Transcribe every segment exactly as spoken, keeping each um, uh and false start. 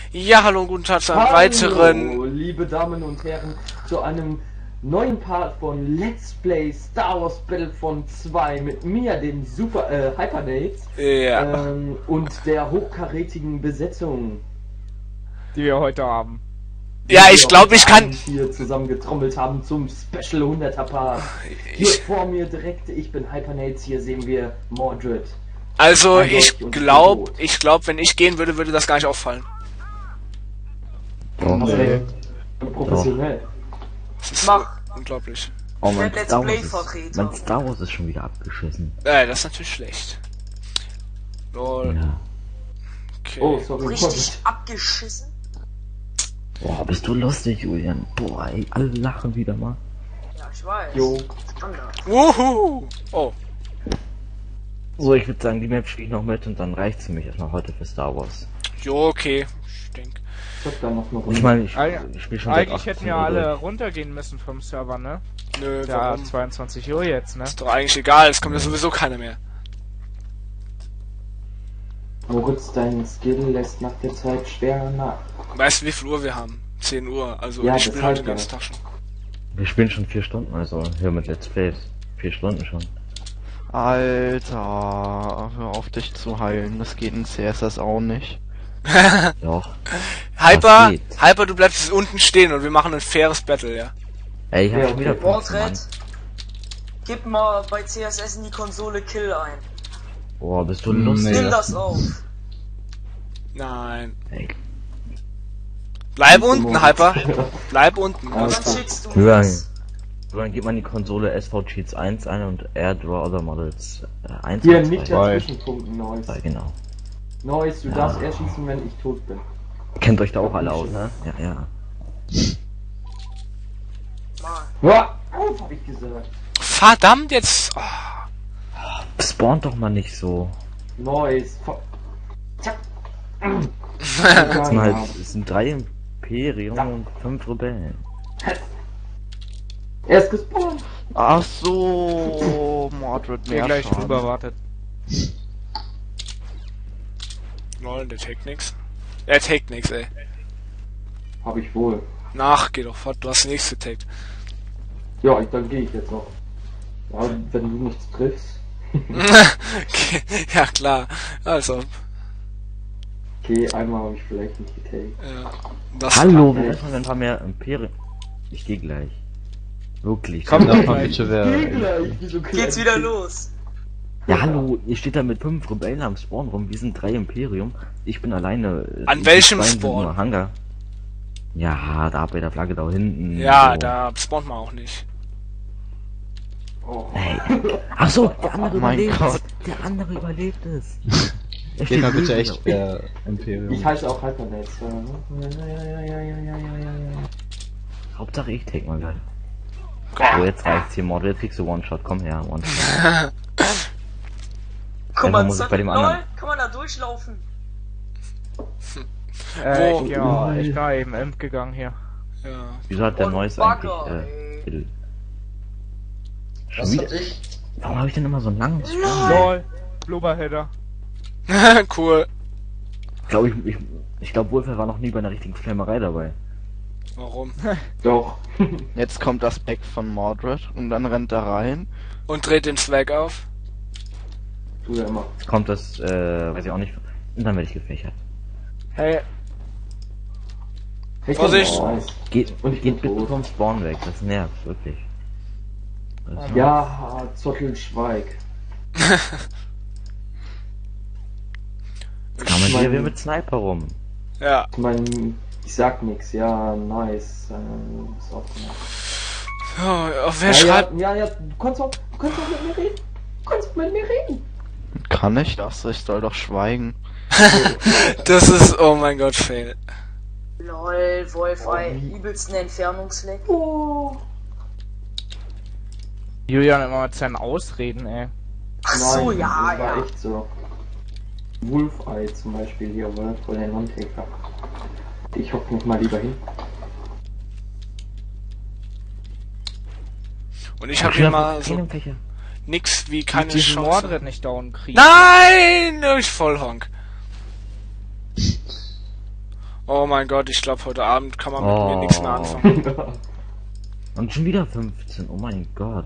Ja, hallo und guten Tag zu einem Hallo, weiteren... liebe Damen und Herren, zu einem neuen Part von Let's Play Star Wars Battlefront zwei mit mir, dem Super äh, Hypernate, Ja. ähm, und der hochkarätigen Besetzung, die wir heute haben. die Ja, wir ich glaube, heute ich kann... Abend hier zusammen getrommelt haben zum Special hunderter Part. Hier Ich, vor mir direkt, ich bin Hypernate, hier sehen wir Mordred. also, Eindeutig ich und glaube, tot. ich glaube, wenn ich gehen würde, würde das gar nicht auffallen. Oh, Also, nee. professionell. Das ist Mach. unglaublich. Oh, mein Let's Star, Wars Play ist, Vertreter. mein Star Wars ist schon wieder abgeschissen. Äh, das ist natürlich schlecht. Lol. Ja. Okay. Oh, sorry. Richtig abgeschissen. Boah, bist du lustig, Julian. Boah, ey, alle lachen wieder mal. Ja, ich weiß. Jo. Standard. Wuhu! Oh. So, ich würde sagen, die Map spiele ich noch mit und dann reicht's für mich erstmal heute für Star Wars. Jo, okay. Ich denke. Ich hab da noch eine Runde. Ich meine, ich, Eig- ich spiele schon seit Eigentlich hätten achtzehn wir Uhr alle durch. runtergehen müssen vom Server, ne? Nö, Ja, warum? zweiundzwanzig Uhr jetzt, ne? Ist doch eigentlich egal, es kommt ja sowieso keiner mehr. Moritz, dein Skill lässt nach der Zeit schwer nach. Weißt du, wie viel Uhr wir haben? zehn Uhr. Also, Ja, ich spiele deshalb heute den ja. ganzen Tag schon. Wir spielen schon vier Stunden, also hier mit Let's Plays. Vier Stunden schon. Alter, hör auf dich zu heilen, das geht in C S S auch nicht. Doch. Hyper, geht. Hyper, du bleibst jetzt unten stehen und wir machen ein faires Battle, ja? Ey, ich hab Ja, schon wieder okay. fünfzehn Mann. Mordred, gib mal bei C S S in die Konsole Kill ein. Boah, bist du lustig. Nimm das auf. Nein. Ey, Bleib unten, Hyper. Bleib unten. Und Alles dann klar. schickst du Julian, uns. dann gibt man die Konsole S V Cheats eins ein und Air Draw Other Models äh, eins Hier, und nicht zwei. dazwischen punkten, Neues. Ja, genau. Neues, du Ja. darfst erst schießen, wenn ich tot bin. Kennt euch da auch alle aus, ne? Ja, ja. Mann. Hör auf, hab ich gesagt. Verdammt jetzt. Oh. Spawnt doch mal nicht so. Neues. Ver- Zack. Es sind halt, es sind drei Imperium Ja. und fünf Rebellen. Er ist gespawnt. Ach so, Mordred Hier mehr gleich Schaden. rüber wartet. Lol, der take nix. Er take nix, ey. Hab ich wohl. Nach, geh doch fort, du hast nichts getaggt. Ja, ich, dann gehe ich jetzt auch. Ja, wenn du nichts triffst. Okay, ja klar. Also, Okay, einmal habe ich vielleicht nicht getaggt. ja. Das Hallo, kann- wir müssen ein paar mehr Imperium. Ich geh gleich. Wirklich. Komm ja, doch mal mal bitte Geh wer. gleich, wieso gleich? Geht's wieder los. ja, hallo, ihr steht da mit fünf Rebellen am Spawn rum. Wir sind drei Imperium. Ich bin alleine. An Die welchem zwei sind Spawn? nur Hangar. Ja, da bei der Flagge da hinten. Ja, so. da spawnt man auch nicht. Oh. Hey. Ach so, der andere Oh mein überlebt Gott. es. Der andere überlebt es. Er Geht steht mal bitte neben echt mir. wer Imperium. Ich heiße auch Hypernate. Ja, ja, ja, ja, ja, ja, ja, ja, ja. Hauptsache ich take mal geil. So, jetzt reicht's hier, Mord. Jetzt kriegst du One-Shot. Komm her, One-Shot. Guck mal, muss ich bei dem lol, anderen. kann man da durchlaufen? Äh, Wo? ich, ja, ich war eben Imp gegangen hier. Ja. Wieso hat der Und Neues Bagger, eigentlich, ey. äh, Kill? Schon wieder? Warum habe ich denn immer so einen langen Spawn? LOL, Blubberheader. Cool. Ich glaube, ich, ich, ich glaube, Wolfer war noch nie bei einer richtigen Flammerei dabei. Warum? Doch. Jetzt kommt das Pack von Mordred und dann rennt er rein. Und dreht den Swag auf. Tu ja immer. Jetzt kommt das, äh, weiß ich auch nicht. Und dann werde ich gefächert. Hey, Hey, Vorsicht! oh, nice. Geht, Und ich bin geht bitte tot. vom Spawn weg, das nervt wirklich. Das Ja, Zottel, schweig. Jetzt kann man ich hier mein- wieder mit Sniper rum. Ja. Ich mein, ich sag nix. Ja, nice. Äh, ist auch gemacht. Oh, oh, wer Ja, schreibt? ja, ja, ja, du kannst auch, du kannst auch mit mir reden. Du kannst mit mir reden. Kann ich das? Ich soll doch schweigen. Das ist, oh mein Gott, fail. Lol, Wolf, Oh, ey, wie- übelsten Entfernungsleck. Oh. Julian immer mit seinen Ausreden, ey. Ach so, Nein, ja, das war ja. echt so. Wolfeye zum Beispiel hier, oder? Vor den One-Taker. Ich hock mich mal lieber hin. Und ich hab hier mal so Fächer. nix wie keine Diesen Chance. Mordred nicht down kriegen. Nein! Ich Vollhonk. Oh mein Gott, ich glaube, heute Abend kann man mit Oh. mir nichts mehr anfangen. Und schon wieder fünfzehn, oh mein Gott.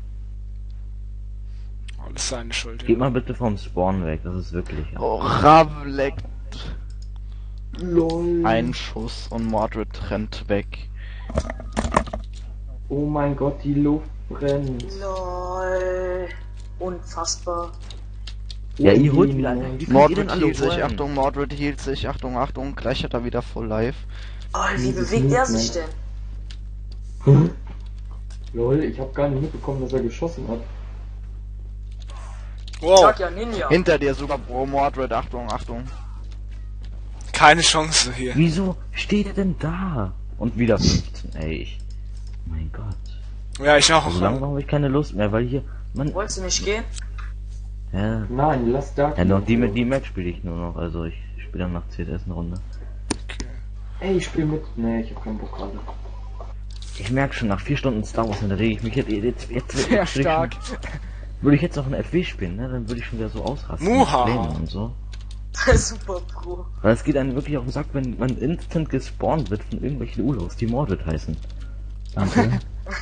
Alles seine Schuld. Geht mal bitte vom Spawn weg, das ist wirklich... Oh, Rav leckt. LOL. Ein Schuss und Mordred rennt weg. Oh mein Gott, die Luft brennt. Lol. Unfassbar. Ja, ihr Oh, holt die wieder einen. Nein. Wie könnt ihr denn Mordred alle hielt sich, holen? Achtung, Mordred hielt sich, Achtung, Achtung, gleich hat er wieder voll live. Oh, wie Dieses bewegt er Movement. sich denn? Hm? Lol, ich habe gar nicht mitbekommen, dass er geschossen hat. Ich Wow, sag ja Ninja. Hinter dir sogar Bro Mordred, Achtung, Achtung. keine Chance hier. Wieso steht er denn da? Und wieder fünfzehn, ey, ich... Mein Gott. Ja, ich auch. Also langsam habe ich keine Lust mehr, weil hier... Man... Wolltest du nicht gehen? Ja, Nein, lass da. ja noch die mit die Match spiele ich nur noch, also ich spiele dann nach C S eine Runde. Ey, ich spiel mit. Nee, ich hab keinen Bock gerade. Ich merke schon, nach vier Stunden Star Wars hinterlege ich mich jetzt... Jetzt, jetzt, jetzt Sehr würde ich stark. schon- Würde ich jetzt auch ein F W spielen, ne? Dann würde ich schon wieder so ausrasten. Muha. mit Flamen und so. Super Pro. Weil es geht einem wirklich auf den Sack, wenn man instant gespawnt wird von irgendwelchen Ulos, die Mordred heißen. Danke.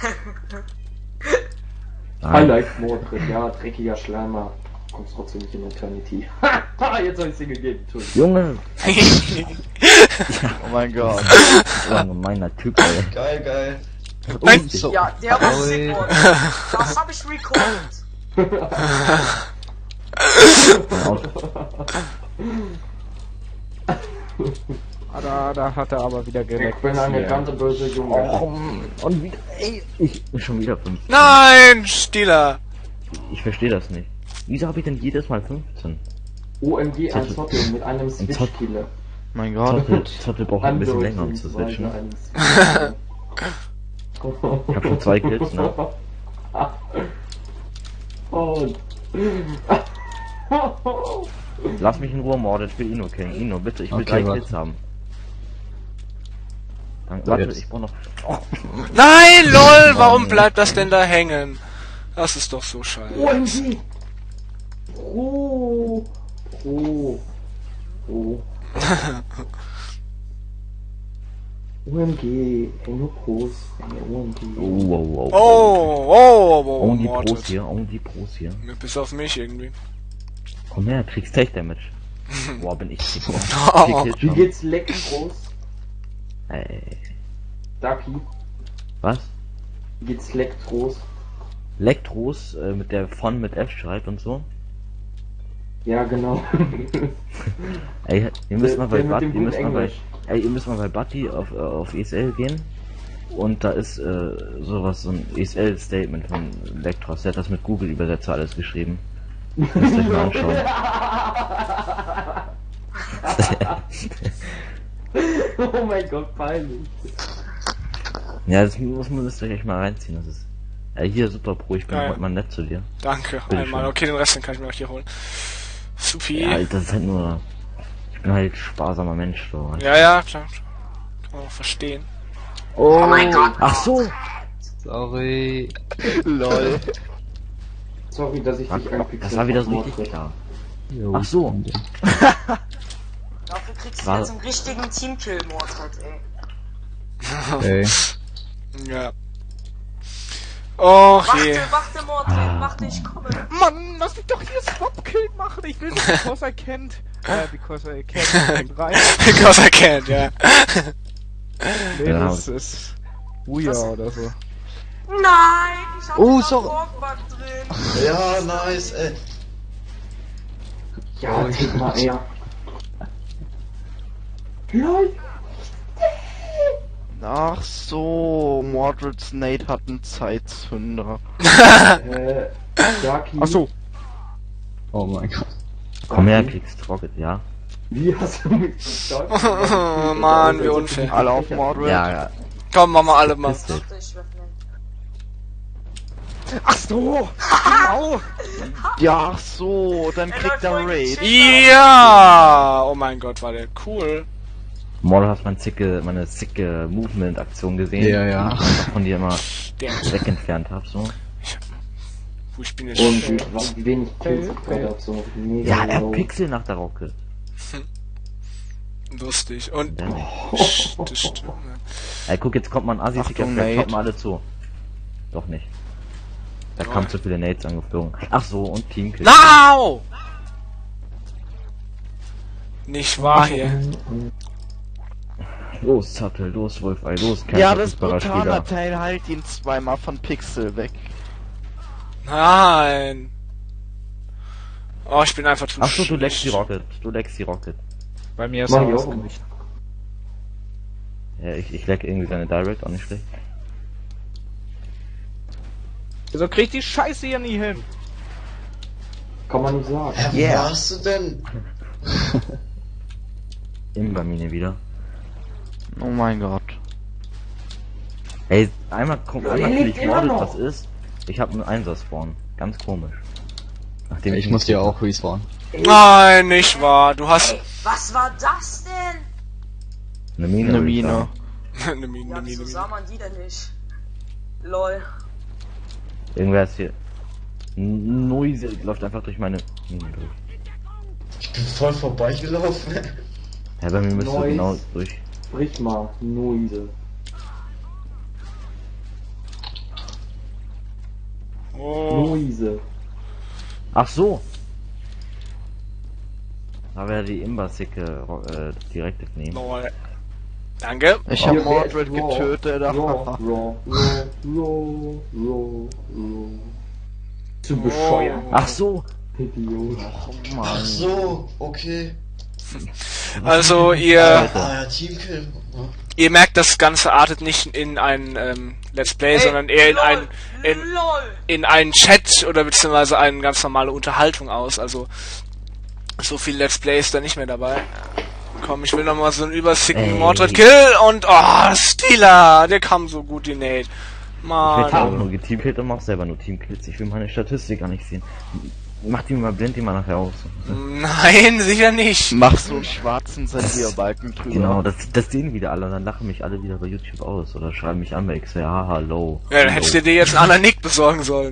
I Nein. like Mordred, ja, dreckiger Schleimer. Kommst trotzdem nicht in Eternity. Ha, jetzt hab ich sie gegeben, Entschuldigung. Junge, Oh mein Gott. so ein gemeiner Typ, ey. Geil, geil. Nein. So. Ja, der war sick, Mann. Das hab ich recorded. Ah, da, da hat er aber wieder Ich geleckt. bin eine Ja. ganz böse Junge. Och, und wieder, ey, ich bin schon wieder fünf. Nein, Stieler. Ich verstehe das nicht. Wieso habe ich denn jedes Mal fünfzehn? O M G, ein Zottel mit einem Switch-Killer. Mein Gott. Zottel, Zottel braucht ein bisschen länger, um zu switchen. Ich hab schon zwei Kills, ne? Und. Lass mich in Ruhe, Mordred, ich will Ino killen. Ino, bitte, ich will Okay, drei warte. Kills haben. Dann, So, warte, jetzt. ich brauch noch... Oh, Nein, lol, warum bleibt das denn da hängen? Das ist doch so scheiße. O M G! Pro! Pro! Pro! O M G! Ey, nur Pros. Ey, O M G! oh, wow, wow. Oh, oh, oh, Oh, die Mordred. Pros hier, oh, die Pros hier. Bis auf mich irgendwie. Komm her, kriegst Tech Damage. Boah, bin ich sick. Oh. Vier Kills Wie schon. geht's Lektros? Ey, Ducky? was? Wie geht's Lektros? Lektros, äh, mit der von mit F schreibt und so. Ja, genau. Ey, ihr müsst Der- mal bei der mit Buddy, dem ihr müsst guten mal bei, Englisch. ey, ihr müsst mal bei Buddy auf, äh, auf E S L gehen. Und da ist, äh, sowas, so ein E S L-Statement von Lektros. Der hat das mit Google-Übersetzer alles geschrieben. Müsst ihr euch mal anschauen. Oh mein Gott, peinlich. Ja, das muss man müsst ihr euch mal reinziehen. Das ist, ja, hier super Pro, ich bin Geil. heute mal nett zu dir. Danke, Bitte einmal. schön. Okay, den Rest den kann ich mir auch hier holen. Supi. Ja, das ist halt nur, ich bin halt sparsamer Mensch, so. Ja, ja, klar. Kann man auch verstehen. Oh, mein Gott. Ach so! Sorry. Lol. Sorry, dass ich dich einpixel. Das war wieder so richtig klar. Ach so. Dafür kriegst du War- jetzt einen richtigen Teamkill, Mordred, ey. Okay. Ja. Och je. Warte, warte, Mordred, warte, ich komme. Mann, lass mich doch hier Swap-Kill machen. Ich will nicht, because I can't. Äh, because I can't. Rein. Because I can't, ja. Nee, Ja. das ist Uja oder so. Nein, ich hab Oh, oh, sorry. Borgbug drin. Ja, nice, ey. Ja, tick mal, ey. Lol. Ach so, Mordred's Nate hat einen Zeitzünder. Äh, Ducky. Ach so. Oh mein Gott. Komm her, kriegst Rocket, ja? Wie hast du mich so stark Oh, Mann, wie unfair. Alle auf Mordred. Ja, ja. Komm, machen wir alle mal. Pistol. Warte, ich öffne. Ach so. Genau. Ja, ach so, dann Er kriegt läuft er voll Raid. gecheckt. Ja! Oh mein Gott, war der cool. Mordor, hast meine zicke, meine zicke Movement-Aktion gesehen? Ja, ja. Die ich einfach von dir immer Der. weg entfernt hab, so. Wo ich bin jetzt. Und wie, was- wie wenig Kills ich gerade hab, so mega Ja, er low. Pixel nach der Rocket. lustig. Und Ja, nicht. das stimmt. Ja. Ey, guck, jetzt kommt man Assi, Achtung, vielleicht Nate. kommen alle zu. Doch nicht. Da Oh. kamen zu viele Nades angeflogen. Ach so, und Teamkill. Now! Nicht wahr hier. Los, Zattel, los, Wolfei, los, kein Ja, das verfügbarer Spieler. Brutana-Teil halt ihn zweimal von Pixel weg. Nein. Oh, ich bin einfach zu Ach so, du leckst die schlecht. Rocket, du leckst die Rocket. Bei mir ist Mach er ich auch ausgerichtet. Ja, ich, ich leck irgendwie seine Direct, auch nicht schlecht. Wieso krieg ich die Scheiße hier nie hin? Kann man nicht sagen. Hä, wo Yeah. warst du denn? Imbermine wieder. Oh mein Gott. Ey, einmal kommt, Ja, einmal ihr krieg lebt ich immer mordet, noch. was ist. Ich hab einen Einser-Spawn. Ganz komisch. Nachdem Ich muss dir auch respawnen. Nein, nicht wahr. Du hast Ey, was war das denn? eine Mine. Eine würd ich Mine. sagen. eine Mine, Ja, eine Mine, wieso eine sah Mine. man die denn nicht? Lol. Irgendwer ist hier. Noise läuft einfach durch meine Mine durch. Ich bin voll vorbeigelaufen. Ja, bei mir müsste Noise. genau durch. Sprich mal, Noise. Oh. Noise. Ach so! Da wäre die Imbersicke äh, direkt nehmen. Lol. Danke. Ich Oh, hab wer Mordred ist Raw? getötet. Raw, raw, raw, raw, raw, raw. Zu bescheuert. Ach so! Idiot. Ach so, okay. Also ihr, Ah ja, Teamkill. ihr merkt, das Ganze artet nicht in ein ähm, Let's Play, sondern eher in lol, ein in, LOL! in einen Chat oder beziehungsweise eine ganz normale Unterhaltung aus. Also so viel Let's Play ist da nicht mehr dabei. Komm, ich will noch mal so einen übersicken Ey. Mordred Kill und oh, Steeler, der kam so gut, die Nate. Ich werde ja auch Mann. nur geteamkillt und mach selber nur Teamkills. Ich will meine Statistik gar nicht sehen. Mach die mal blind, die mal nachher aus. Nein, sicher nicht. Mach so einen schwarzen Sendierbalken drüber. Genau, das, das sehen wieder alle und dann lachen mich alle wieder bei YouTube aus oder schreiben mich an bei X. Ja, hallo. Ja, dann hättest du dir jetzt einen anderen Nick besorgen sollen.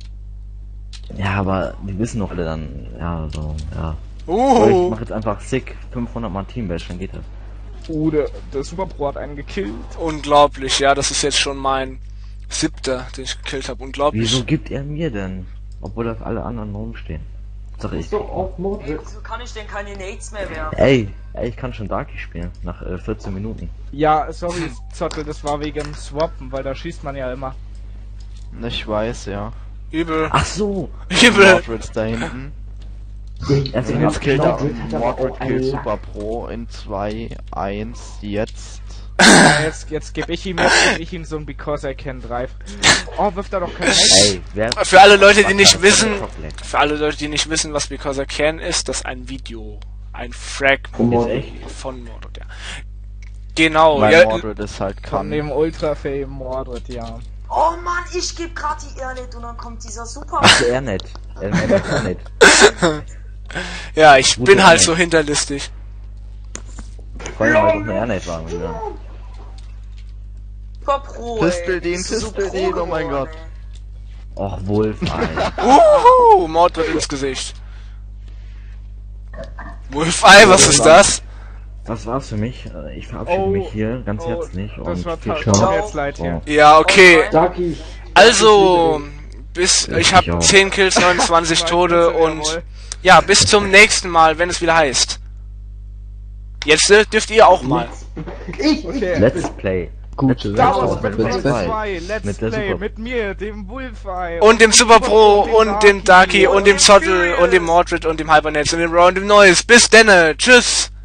Ja, aber die wissen doch alle dann, ja, so, ja. Oder ich Uh. mach jetzt einfach sick, fünfhundert mal Teambash, dann geht das. Oh, der, der Super Pro hat einen gekillt. Unglaublich, ja, das ist jetzt schon mein siebter, den ich gekillt habe. Unglaublich. Wieso gibt er mir denn? Obwohl da alle anderen rumstehen. Sag ich. Ist doch auf Ey, Mordred. wieso kann ich denn keine Nades mehr werfen? Ey, ey, ich kann schon Darky spielen, nach äh, vierzehn Minuten. Ja, sorry, Zottel, das war wegen Swappen, weil da schießt man ja immer. Ich weiß, ja. Übel. Ach so! Übel. Mordred ist da hinten. Also, Und jetzt killt er Mordred hat aber Mordred auch killt einen Super Pro in zwei eins jetzt. Ja, jetzt, jetzt gebe ich ihm, jetzt geb ich ihm so ein Because I Can Drive. Oh, wirft er doch kein Head. ey, wer... Für alle Leute, die nicht wissen, Chocolate. für alle Leute, die nicht wissen, was Because I Can ist, das ist ein Video. Ein Frag Von Ist Mordred. echt? von Mordred, ja. Genau, Weil ja. Mordred ist halt Von kann. dem Ultra-Fame Mordred, ja. Oh Mann, ich geb grad die Airnet und dann kommt dieser Super. Ach, er nicht. Er er macht er nicht. Ja, ich Gute bin halt Idee. so hinterlistig. Vor allem, weil doch eine Airnet war. Ja. Super Pro, Pistol ey. den, Bist du so Pistol pro den, oh mein geworden, Gott. ey. Och, Wolf, ey. Uhu, Mordred ins Gesicht. Wolfeye, was ist das? Das war's für mich. Äh, Ich verabschiede Oh, mich hier ganz oh, herzlich das und war viel toll. Spaß. Tut mir jetzt leid hier. Oh. Ja, okay. Darky. Also, bis, ich Ich habe auch. zehn Kills, neunundzwanzig Tode und Jawohl. ja, bis zum nächsten Mal, wenn es wieder heißt. Jetzt äh, dürft ihr auch mal. Ich, Okay. Let's Play. Gute Star Wars Let's Battlefront Play. zwei, Let's Mit der Play, Super- mit mir, dem Wolfeye. Und dem Super Pro und dem Darky und dem Zottel Furious. und dem Mordred und dem Hypernet und dem Raw und dem Noise. Bis denne. Tschüss.